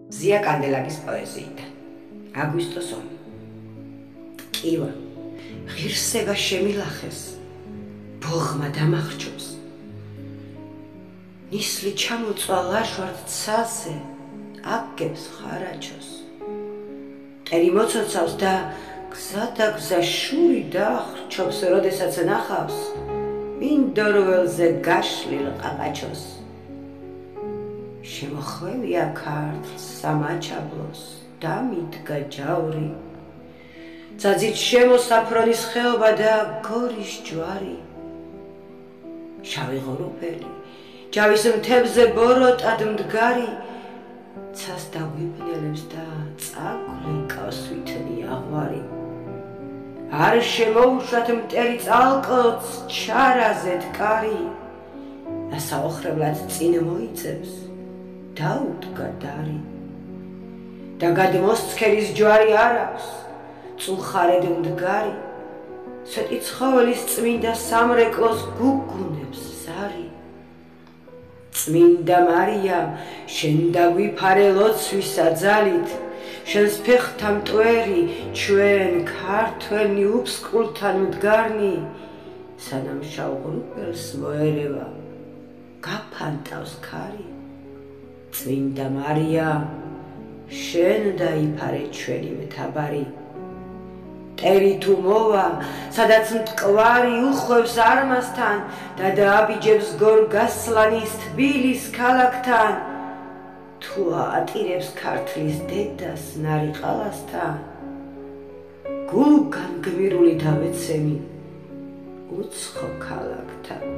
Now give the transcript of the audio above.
მზია კანდელაკის პოეზიიდან. აგვისტოს ომი. კივა, ღირსება შემილახეს, ბოღმა დამახჩობს. ნისლი ჩამოწვა ლაშვარდ ცაზე, აგებს ხარაჩოს. მტერი მოცოცავს და გზადაგზა შური დახრჩობს, როდესაც ნახავს, მინდორველზე გაშლილ ყაყაჩოს. შემოხვევია ქართლს სამაჩაბლოს, დამიდგა ჯავრი. ძაძით შემოსაფრონის ხეობა და გორის ჯვარი. შავი ღორუფელი, ჯავის მთებზე ბოროტად მდგარი, ცას დაგვიბნელებს და წაგვლეკავს ვითნი აღვარი. არ შემოუშვათ მტერი წალკოც ჩარაზე დგარი, და საოხრებლად წინ მოიწევს, დაუდგა დარი. და გადმოსცქერის ჯვარი არ აქვს, წულხარედ მდგარი, სვეტი ცხოველის წმინდა სამრეკლოს გუგუნებს ზარი. წმინდა მარიამ, შენ დაგვიფარე ლოცვისა ძალით, შენს ფეხთა მტვერი, ჩვენ ქართველნი უფსკულთან მდგარნი, სანამ შავ ღრუფელს მოერევა, გაფანტავს ქარი. წმინდა მარიამ, შენ დაიფარე ჩვენი მთავარი. მტერი თუ მოვა, სადაც მტკვარი უხვევს არმასთან და დააბიჯებს გორგასლანის თბილის ქალაქთან, თუ ატირებს ქართლის დედას ნარიყალასთან, გულგან გმირული დავეცემი უცხო ქალაქთან.